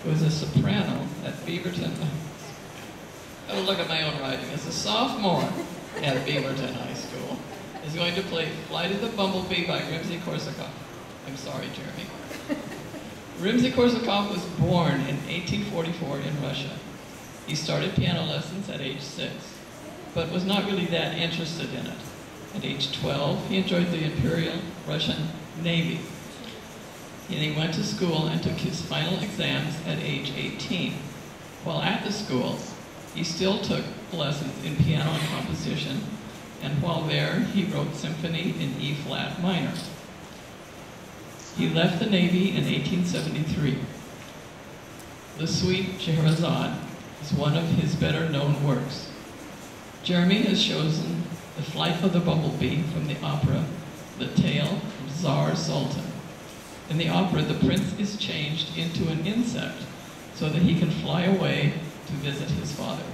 who is a soprano at Beaverton. Oh, look at my own writing. As a sophomore at Beaverton High School, is going to play Flight of the Bumblebee by Rimsky-Korsakov. I'm sorry, Jeremy. Rimsky-Korsakov was born in 1844 in Russia. He started piano lessons at age 6, but was not really that interested in it. At age 12, he enjoyed the Imperial Russian Navy. And he went to school and took his final exams at age 18. While at the school, he still took lessons in piano and composition, and while there, he wrote symphony in E-flat minor. He left the Navy in 1873. The Suite Scheherazade is one of his better-known works. Jeremy has chosen The Flight of the Bumblebee from the opera The Tale of Tsar Sultan. In the opera, the prince is changed into an insect so that he can fly away to visit his father.